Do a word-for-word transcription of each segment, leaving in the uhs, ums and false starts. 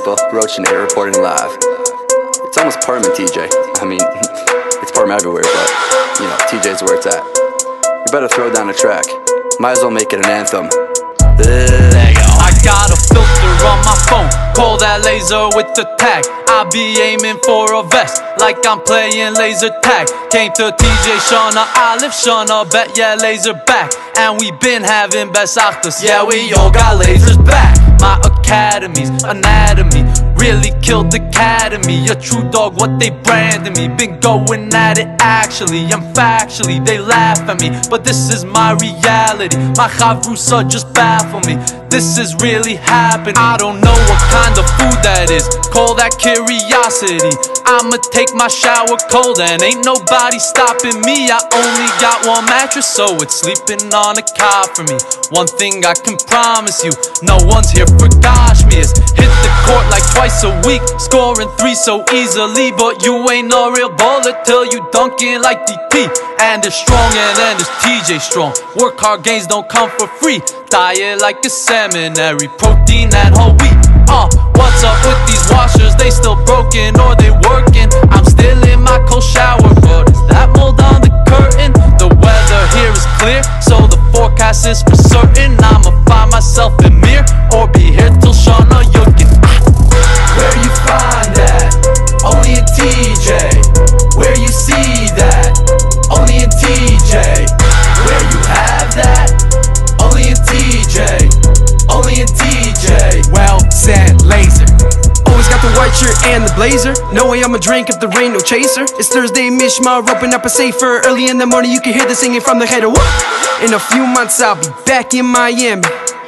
people? Roachinator reporting live. It's almost Purim and T J. I mean, it's Purim everywhere, but, you know, T J's where it's at. You better throw down a track. Might as well make it an anthem. There you go. I got a filter on my phone, call that Lazer with the tag. I be aiming for a vest, like I'm playing Lazer Tag. Came to T J, Shana, Aleph, Shana Bet, yeah, Lazer back. And we been having best achdus, yeah, we all got lasers back. My academy's anatomy really killed the academy. A true dog, what they branded me. Been going at it actually, I'm factually. They laugh at me, but this is my reality. My chavrusa just baffled me. This is really happening. I don't know what kind of food that is. Call that Kirya-sity. I'ma take my shower cold and ain't nobody stopping me. I only got one mattress, so it's sleeping on a cot for me. One thing I can promise you, no one's here for gosh me. Is hit the court like twice a week, scoring three so easily. But you ain't no real baller till you dunking like D T. And it's strong and then it's T J strong. Work hard, gains don't come for free. Diet like a seminary, protein that whole wheat. Uh, what's up with these washers? They still broken or they working? I'm still in my cold shower, but is that mold on the curtain? The weather here is clear, so the forecast is for certain. I'ma find myself in mirror or be here till Shana you get. Where you find that? Only in T J. Where you see that? Only in T J. Where you have that? Only in T J. Only in T J. Well said, Lazer. Always got the white shirt and the blazer. No way I'ma drink if there ain't no chaser. It's Thursday, Mishma, open up a safer. Early in the morning you can hear the singing from the header. In a few months I'll be back in Miami,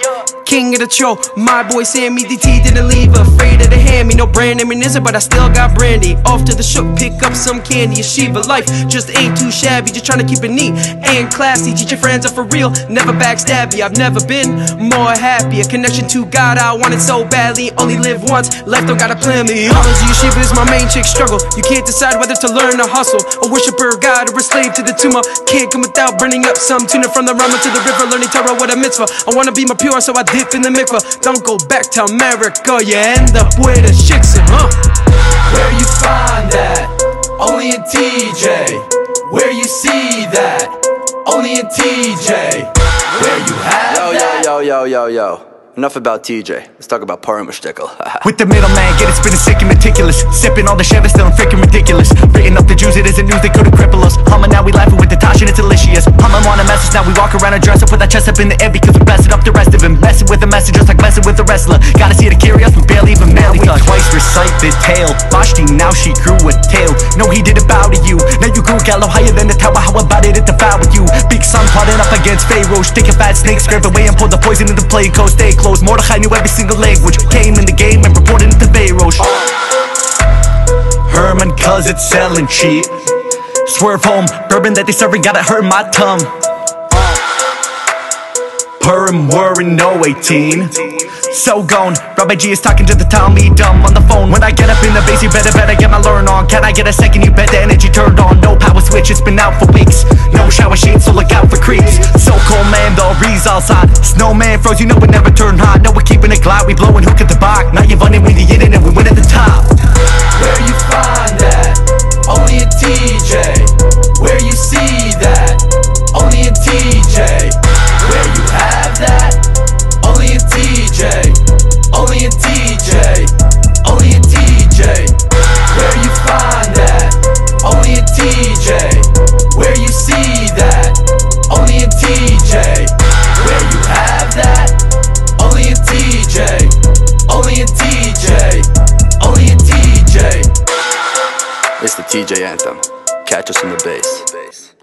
king of the show. My boy Sammy D T didn't leave, afraid of the hand. Me no brand ammunition, but I still got brandy. Off to the shook, pick up some candy. Yeshiva life just ain't too shabby. Just trying to keep it neat and classy. Teach your friends up for real, never backstab you. I've never been more happy. A connection to God, I want it so badly. Only live once, left don't gotta plan me. Always yeshiva is my main chick struggle. You can't decide whether to learn or hustle. A worshiper of God or a slave to the tumor. Can't come without burning up some tuna from the Rama to the river. Learning Torah with a mitzvah. I wanna be more pure, so I dip in the mikvah. Don't go back to America, you end up with a shiksa, huh? Where you find that? Only in T J. Where you see that? Only in T J. Where you have Yo, that? yo, yo, yo, yo, yo. Enough about T J. Let's talk about Purim shtickle. With the middleman, get it spinning sick and meticulous. Sipping all the Chevy, still freaking ridiculous. Written up the Jews, it isn't news, they couldn't cripple us. Hummer, now we laughing with the Tosh and it's delicious. Hummer on a message, now we walk around and dress up with our chest up in the air because we blasted up the rest of him. Messing with the message just like messing with the wrestler. Gotta see the curious, we barely even barely touch. Twice recite the tale. Vashti, now she grew a tail. No, he didn't bow to you. Now you grew gallow higher than the tower. How about it? It devoured you. Big sun plotting up against Pharaoh. Sticking fat snakes, scrape away and pull the poison into play. Code, stay close. Mordechai knew every single language. Came in the game and reported to Pharaoh. Herman, cause it's selling cheap. Swerve home, bourbon that they serving, gotta hurt my tongue. Purim, worry, no eighteen. So gone, Rabbi G is talking to the town, me dumb on the phone. When I get up in the base, you better better get my learn on. Can I get a second? You bet the energy turned on. No power switch, it's been out for weeks. No shower sheets, so look out for creeps. So cold, man, the breeze outside. Snowman froze, you know it never turned hot. No, we're keeping it glad, we blowing hook at the back. Now you're running with the in and we win at the top. Where you find that? Only in T J. Where you see that? Only in T J. Where you have that? Only in T J. Only in T J. Only in T J. Where you find that? Only in T J. Where you see that? Only in T J. Where you have that? Only in T J. Only in T J. Only in T J. It's the T J anthem. Catch us in the bass.